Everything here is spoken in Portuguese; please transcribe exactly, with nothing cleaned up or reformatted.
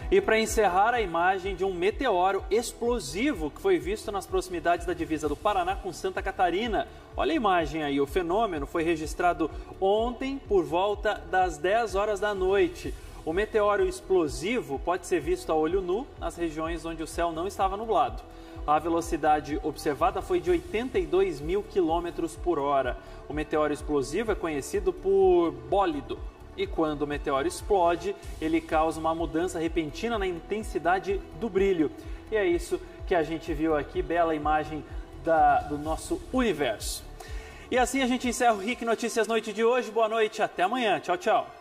E para encerrar, a imagem de um meteoro explosivo que foi visto nas proximidades da divisa do Paraná com Santa Catarina. Olha a imagem aí, o fenômeno foi registrado ontem por volta das dez horas da noite. O meteoro explosivo pode ser visto a olho nu nas regiões onde o céu não estava nublado. A velocidade observada foi de oitenta e dois mil quilômetros por hora. O meteoro explosivo é conhecido por bólido. E quando o meteoro explode, ele causa uma mudança repentina na intensidade do brilho. E é isso que a gente viu aqui, bela imagem da, do nosso universo. E assim a gente encerra o R I C Notícias Noite de hoje. Boa noite, até amanhã. Tchau, tchau.